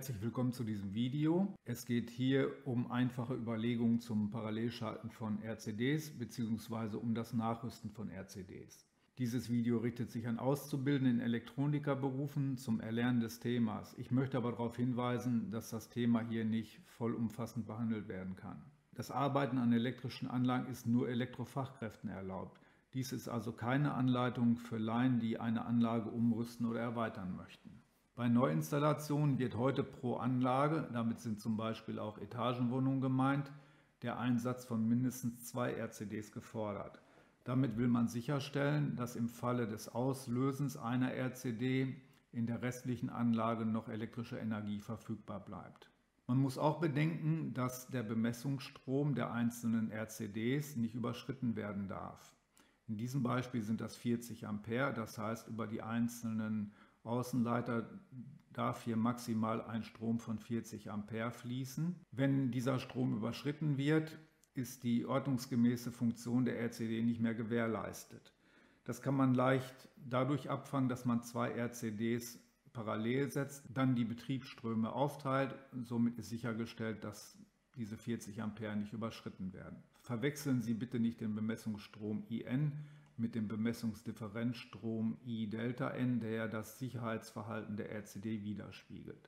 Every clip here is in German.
Herzlich willkommen zu diesem Video. Es geht hier um einfache Überlegungen zum Parallelschalten von RCDs bzw. um das Nachrüsten von RCDs. Dieses Video richtet sich an Auszubildende in Elektronikerberufen zum Erlernen des Themas. Ich möchte aber darauf hinweisen, dass das Thema hier nicht vollumfassend behandelt werden kann. Das Arbeiten an elektrischen Anlagen ist nur Elektrofachkräften erlaubt. Dies ist also keine Anleitung für Laien, die eine Anlage umrüsten oder erweitern möchten. Bei Neuinstallationen wird heute pro Anlage, damit sind zum Beispiel auch Etagenwohnungen gemeint, der Einsatz von mindestens 2 RCDs gefordert. Damit will man sicherstellen, dass im Falle des Auslösens einer RCD in der restlichen Anlage noch elektrische Energie verfügbar bleibt. Man muss auch bedenken, dass der Bemessungsstrom der einzelnen RCDs nicht überschritten werden darf. In diesem Beispiel sind das 40 Ampere, das heißt, über die einzelnen Außenleiter darf hier maximal ein Strom von 40 Ampere fließen. Wenn dieser Strom überschritten wird, ist die ordnungsgemäße Funktion der RCD nicht mehr gewährleistet. Das kann man leicht dadurch abfangen, dass man 2 RCDs parallel setzt, dann die Betriebsströme aufteilt. Somit ist sichergestellt, dass diese 40 Ampere nicht überschritten werden. Verwechseln Sie bitte nicht den Bemessungsstrom IN mit dem Bemessungsdifferenzstrom I Delta N, der ja das Sicherheitsverhalten der RCD widerspiegelt.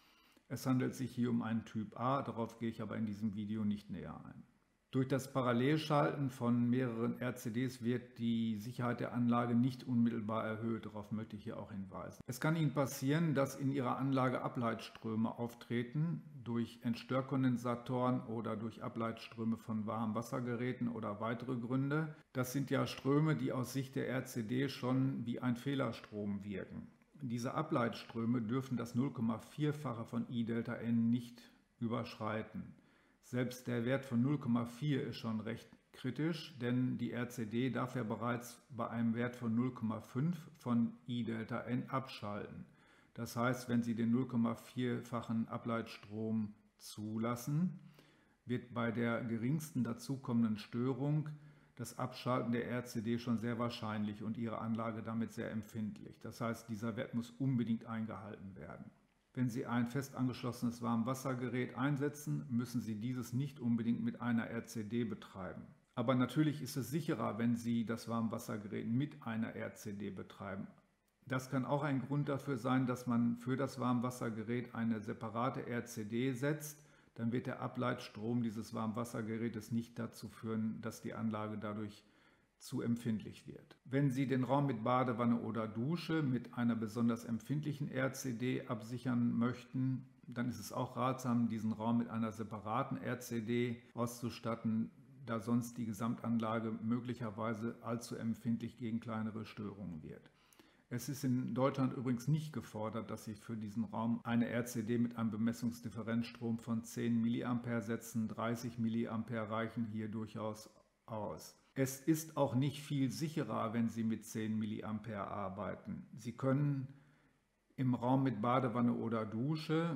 Es handelt sich hier um einen Typ A, darauf gehe ich aber in diesem Video nicht näher ein. Durch das Parallelschalten von mehreren RCDs wird die Sicherheit der Anlage nicht unmittelbar erhöht, darauf möchte ich hier auch hinweisen. Es kann Ihnen passieren, dass in Ihrer Anlage Ableitströme auftreten, durch Entstörkondensatoren oder durch Ableitströme von Warmwassergeräten oder weitere Gründe. Das sind ja Ströme, die aus Sicht der RCD schon wie ein Fehlerstrom wirken. Diese Ableitströme dürfen das 0,4-fache von I Delta N nicht überschreiten. Selbst der Wert von 0,4 ist schon recht kritisch, denn die RCD darf ja bereits bei einem Wert von 0,5 von I Delta N abschalten. Das heißt, wenn Sie den 0,4-fachen Ableitstrom zulassen, wird bei der geringsten dazukommenden Störung das Abschalten der RCD schon sehr wahrscheinlich und Ihre Anlage damit sehr empfindlich. Das heißt, dieser Wert muss unbedingt eingehalten werden. Wenn Sie ein fest angeschlossenes Warmwassergerät einsetzen, müssen Sie dieses nicht unbedingt mit einer RCD betreiben. Aber natürlich ist es sicherer, wenn Sie das Warmwassergerät mit einer RCD betreiben. Das kann auch ein Grund dafür sein, dass man für das Warmwassergerät eine separate RCD setzt. Dann wird der Ableitstrom dieses Warmwassergerätes nicht dazu führen, dass die Anlage dadurch zu empfindlich wird. Wenn Sie den Raum mit Badewanne oder Dusche mit einer besonders empfindlichen RCD absichern möchten, dann ist es auch ratsam, diesen Raum mit einer separaten RCD auszustatten, da sonst die Gesamtanlage möglicherweise allzu empfindlich gegen kleinere Störungen wird. Es ist in Deutschland übrigens nicht gefordert, dass Sie für diesen Raum eine RCD mit einem Bemessungsdifferenzstrom von 10 mA setzen. 30 mA reichen hier durchaus aus. Es ist auch nicht viel sicherer, wenn Sie mit 10 mA arbeiten. Sie können im Raum mit Badewanne oder Dusche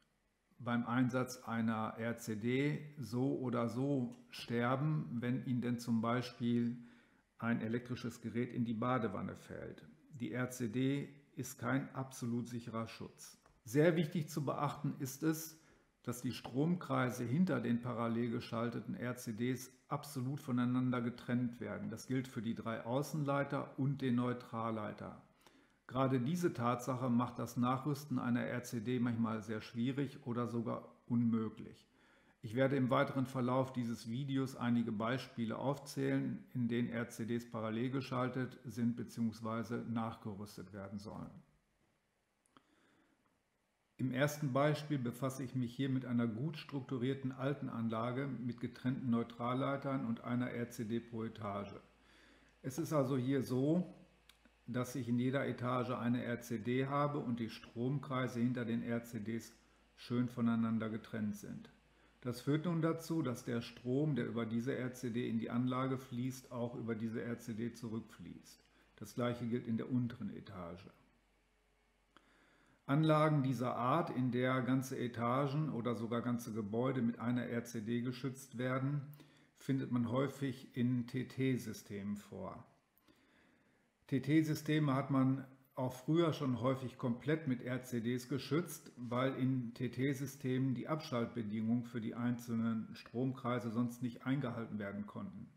beim Einsatz einer RCD so oder so sterben, wenn Ihnen denn zum Beispiel ein elektrisches Gerät in die Badewanne fällt. Die RCD ist kein absolut sicherer Schutz. Sehr wichtig zu beachten ist es, dass die Stromkreise hinter den parallel geschalteten RCDs absolut voneinander getrennt werden. Das gilt für die 3 Außenleiter und den Neutralleiter. Gerade diese Tatsache macht das Nachrüsten einer RCD manchmal sehr schwierig oder sogar unmöglich. Ich werde im weiteren Verlauf dieses Videos einige Beispiele aufzählen, in denen RCDs parallel geschaltet sind bzw. nachgerüstet werden sollen. Im ersten Beispiel befasse ich mich hier mit einer gut strukturierten alten Anlage mit getrennten Neutralleitern und einer RCD pro Etage. Es ist also hier so, dass ich in jeder Etage eine RCD habe und die Stromkreise hinter den RCDs schön voneinander getrennt sind. Das führt nun dazu, dass der Strom, der über diese RCD in die Anlage fließt, auch über diese RCD zurückfließt. Das gleiche gilt in der unteren Etage. Anlagen dieser Art, in der ganze Etagen oder sogar ganze Gebäude mit einer RCD geschützt werden, findet man häufig in TT-Systemen vor. TT-Systeme hat man auch früher schon häufig komplett mit RCDs geschützt, weil in TT-Systemen die Abschaltbedingungen für die einzelnen Stromkreise sonst nicht eingehalten werden konnten.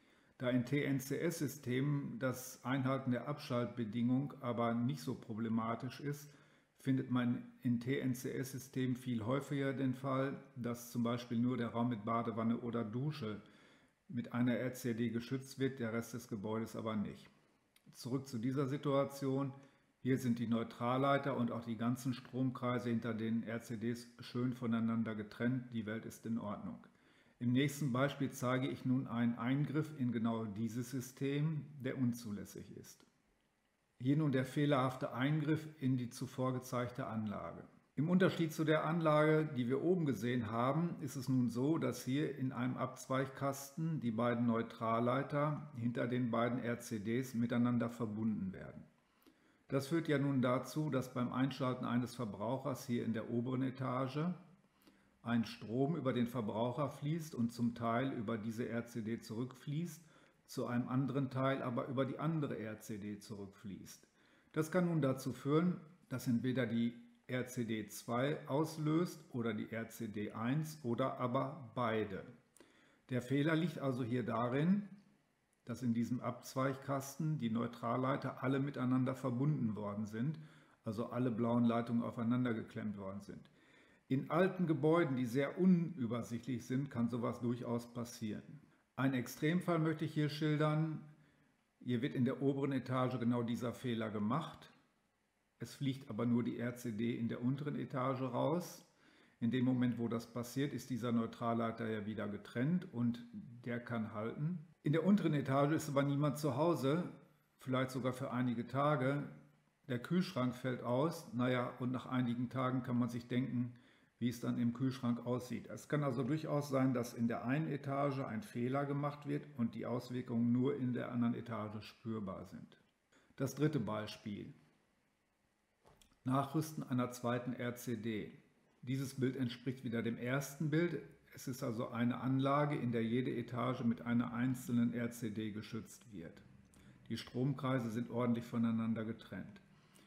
Da in TNCS-Systemen das Einhalten der Abschaltbedingung aber nicht so problematisch ist, findet man in TNCS-Systemen viel häufiger den Fall, dass zum Beispiel nur der Raum mit Badewanne oder Dusche mit einer RCD geschützt wird, der Rest des Gebäudes aber nicht. Zurück zu dieser Situation. Hier sind die Neutralleiter und auch die ganzen Stromkreise hinter den RCDs schön voneinander getrennt. Die Welt ist in Ordnung. Im nächsten Beispiel zeige ich nun einen Eingriff in genau dieses System, der unzulässig ist. Hier nun der fehlerhafte Eingriff in die zuvor gezeigte Anlage. Im Unterschied zu der Anlage, die wir oben gesehen haben, ist es nun so, dass hier in einem Abzweigkasten die beiden Neutralleiter hinter den beiden RCDs miteinander verbunden werden. Das führt ja nun dazu, dass beim Einschalten eines Verbrauchers hier in der oberen Etage ein Strom über den Verbraucher fließt und zum Teil über diese RCD zurückfließt, zu einem anderen Teil aber über die andere RCD zurückfließt. Das kann nun dazu führen, dass entweder die RCD 2 auslöst oder die RCD 1 oder aber beide. Der Fehler liegt also hier darin, dass in diesem Abzweigkasten die Neutralleiter alle miteinander verbunden worden sind, also alle blauen Leitungen aufeinander geklemmt worden sind. In alten Gebäuden, die sehr unübersichtlich sind, kann sowas durchaus passieren. Ein Extremfall möchte ich hier schildern. Hier wird in der oberen Etage genau dieser Fehler gemacht. Es fliegt aber nur die RCD in der unteren Etage raus. In dem Moment, wo das passiert, ist dieser Neutralleiter ja wieder getrennt und der kann halten. In der unteren Etage ist aber niemand zu Hause, vielleicht sogar für einige Tage. Der Kühlschrank fällt aus, naja, und nach einigen Tagen kann man sich denken, wie es dann im Kühlschrank aussieht. Es kann also durchaus sein, dass in der einen Etage ein Fehler gemacht wird und die Auswirkungen nur in der anderen Etage spürbar sind. Das dritte Beispiel. Nachrüsten einer zweiten RCD. Dieses Bild entspricht wieder dem ersten Bild. Es ist also eine Anlage, in der jede Etage mit einer einzelnen RCD geschützt wird. Die Stromkreise sind ordentlich voneinander getrennt.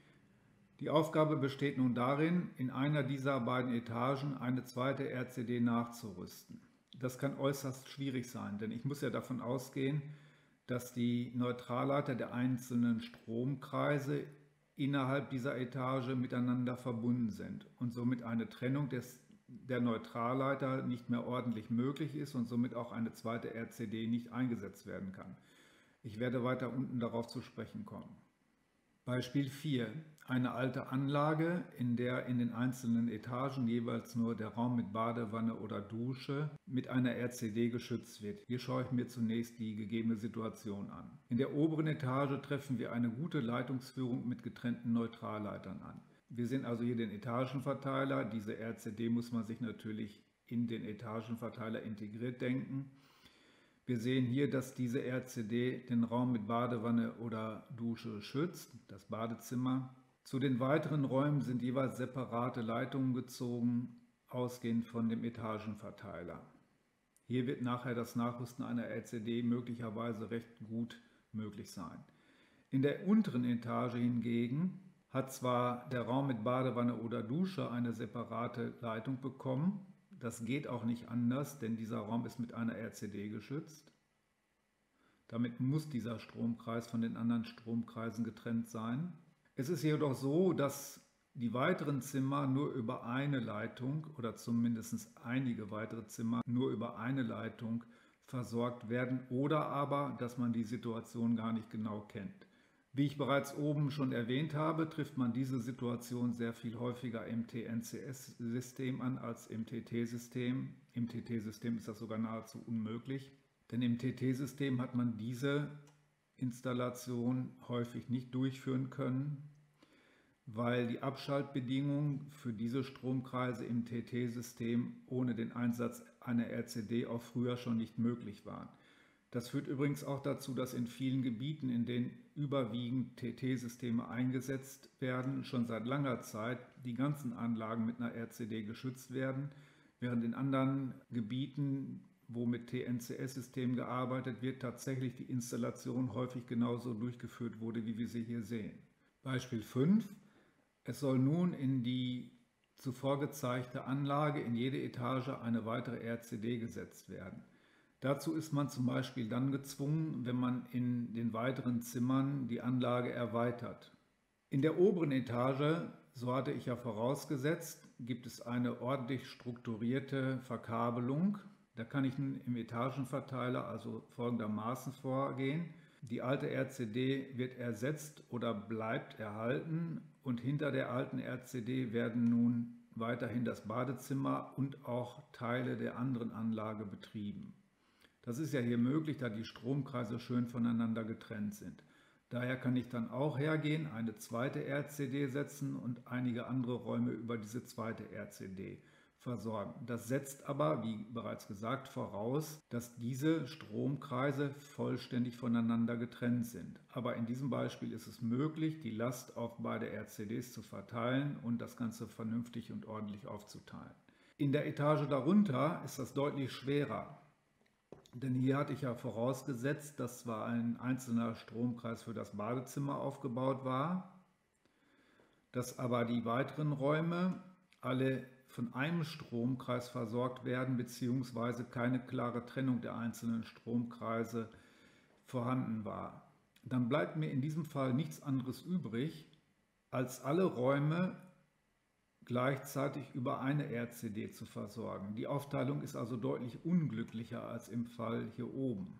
Die Aufgabe besteht nun darin, in einer dieser beiden Etagen eine zweite RCD nachzurüsten. Das kann äußerst schwierig sein, denn ich muss ja davon ausgehen, dass die Neutralleiter der einzelnen Stromkreise innerhalb dieser Etage miteinander verbunden sind und somit eine Trennung der Neutralleiter nicht mehr ordentlich möglich ist und somit auch eine zweite RCD nicht eingesetzt werden kann. Ich werde weiter unten darauf zu sprechen kommen. Beispiel 4. Eine alte Anlage, in der in den einzelnen Etagen jeweils nur der Raum mit Badewanne oder Dusche mit einer RCD geschützt wird. Hier schaue ich mir zunächst die gegebene Situation an. In der oberen Etage treffen wir eine gute Leitungsführung mit getrennten Neutralleitern an. Wir sehen also hier den Etagenverteiler. Diese RCD muss man sich natürlich in den Etagenverteiler integriert denken. Wir sehen hier, dass diese RCD den Raum mit Badewanne oder Dusche schützt, das Badezimmer. Zu den weiteren Räumen sind jeweils separate Leitungen gezogen, ausgehend von dem Etagenverteiler. Hier wird nachher das Nachrüsten einer RCD möglicherweise recht gut möglich sein. In der unteren Etage hingegen hat zwar der Raum mit Badewanne oder Dusche eine separate Leitung bekommen, das geht auch nicht anders, denn dieser Raum ist mit einer RCD geschützt. Damit muss dieser Stromkreis von den anderen Stromkreisen getrennt sein. Es ist jedoch so, dass die weiteren Zimmer nur über eine Leitung oder zumindest einige weitere Zimmer nur über eine Leitung versorgt werden oder aber, dass man die Situation gar nicht genau kennt. Wie ich bereits oben schon erwähnt habe, trifft man diese Situation sehr viel häufiger im TNCS-System an als im TT-System. Im TT-System ist das sogar nahezu unmöglich, denn im TT-System hat man diese Installation häufig nicht durchführen können, weil die Abschaltbedingungen für diese Stromkreise im TT-System ohne den Einsatz einer RCD auch früher schon nicht möglich waren. Das führt übrigens auch dazu, dass in vielen Gebieten, in denen überwiegend TT-Systeme eingesetzt werden, schon seit langer Zeit die ganzen Anlagen mit einer RCD geschützt werden, während in anderen Gebieten, wo mit TNCS-Systemen gearbeitet wird, tatsächlich die Installation häufig genauso durchgeführt wurde, wie wir sie hier sehen. Beispiel 5. Es soll nun in die zuvor gezeigte Anlage in jede Etage eine weitere RCD gesetzt werden. Dazu ist man zum Beispiel dann gezwungen, wenn man in den weiteren Zimmern die Anlage erweitert. In der oberen Etage, so hatte ich ja vorausgesetzt, gibt es eine ordentlich strukturierte Verkabelung. Da kann ich nun im Etagenverteiler also folgendermaßen vorgehen. Die alte RCD wird ersetzt oder bleibt erhalten und hinter der alten RCD werden nun weiterhin das Badezimmer und auch Teile der anderen Anlage betrieben. Das ist ja hier möglich, da die Stromkreise schön voneinander getrennt sind. Daher kann ich dann auch hergehen, eine zweite RCD setzen und einige andere Räume über diese zweite RCD versorgen. Das setzt aber, wie bereits gesagt, voraus, dass diese Stromkreise vollständig voneinander getrennt sind. Aber in diesem Beispiel ist es möglich, die Last auf beide RCDs zu verteilen und das Ganze vernünftig und ordentlich aufzuteilen. In der Etage darunter ist das deutlich schwerer. Denn hier hatte ich ja vorausgesetzt, dass zwar ein einzelner Stromkreis für das Badezimmer aufgebaut war, dass aber die weiteren Räume alle von einem Stromkreis versorgt werden, beziehungsweise keine klare Trennung der einzelnen Stromkreise vorhanden war. Dann bleibt mir in diesem Fall nichts anderes übrig, als alle Räume gleichzeitig über eine RCD zu versorgen. Die Aufteilung ist also deutlich unglücklicher als im Fall hier oben.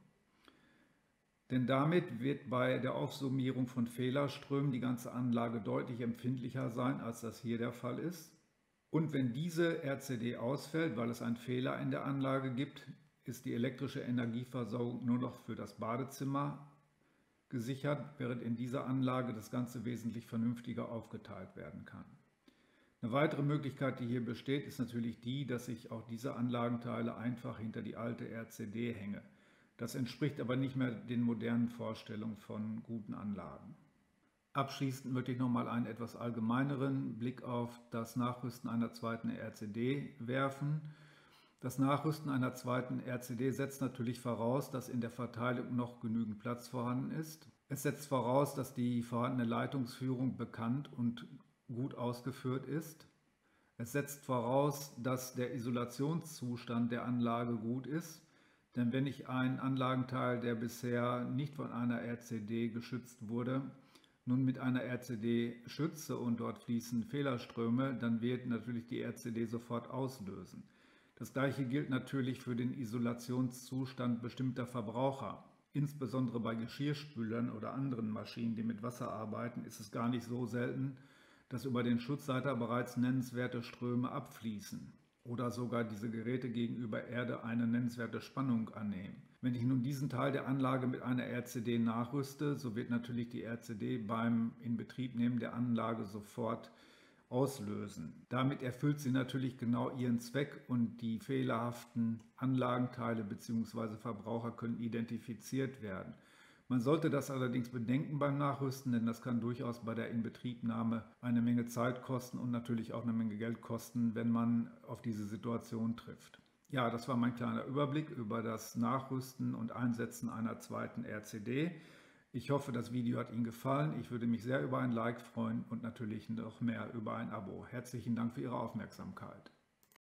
Denn damit wird bei der Aufsummierung von Fehlerströmen die ganze Anlage deutlich empfindlicher sein, als das hier der Fall ist. Und wenn diese RCD ausfällt, weil es einen Fehler in der Anlage gibt, ist die elektrische Energieversorgung nur noch für das Badezimmer gesichert, während in dieser Anlage das Ganze wesentlich vernünftiger aufgeteilt werden kann. Eine weitere Möglichkeit, die hier besteht, ist natürlich die, dass ich auch diese Anlagenteile einfach hinter die alte RCD hänge. Das entspricht aber nicht mehr den modernen Vorstellungen von guten Anlagen. Abschließend möchte ich nochmal einen etwas allgemeineren Blick auf das Nachrüsten einer zweiten RCD werfen. Das Nachrüsten einer zweiten RCD setzt natürlich voraus, dass in der Verteilung noch genügend Platz vorhanden ist. Es setzt voraus, dass die vorhandene Leitungsführung bekannt und gut ausgeführt ist. Es setzt voraus, dass der Isolationszustand der Anlage gut ist, denn wenn ich einen Anlagenteil, der bisher nicht von einer RCD geschützt wurde, nun mit einer RCD schütze und dort fließen Fehlerströme, dann wird natürlich die RCD sofort auslösen. Das gleiche gilt natürlich für den Isolationszustand bestimmter Verbraucher. Insbesondere bei Geschirrspülern oder anderen Maschinen, die mit Wasser arbeiten, ist es gar nicht so selten, dass über den Schutzleiter bereits nennenswerte Ströme abfließen oder sogar diese Geräte gegenüber Erde eine nennenswerte Spannung annehmen. Wenn ich nun diesen Teil der Anlage mit einer RCD nachrüste, so wird natürlich die RCD beim Inbetriebnehmen der Anlage sofort auslösen. Damit erfüllt sie natürlich genau ihren Zweck und die fehlerhaften Anlagenteile bzw. Verbraucher können identifiziert werden. Man sollte das allerdings bedenken beim Nachrüsten, denn das kann durchaus bei der Inbetriebnahme eine Menge Zeit kosten und natürlich auch eine Menge Geld kosten, wenn man auf diese Situation trifft. Ja, das war mein kleiner Überblick über das Nachrüsten und Einsetzen einer zweiten RCD. Ich hoffe, das Video hat Ihnen gefallen. Ich würde mich sehr über ein Like freuen und natürlich noch mehr über ein Abo. Herzlichen Dank für Ihre Aufmerksamkeit.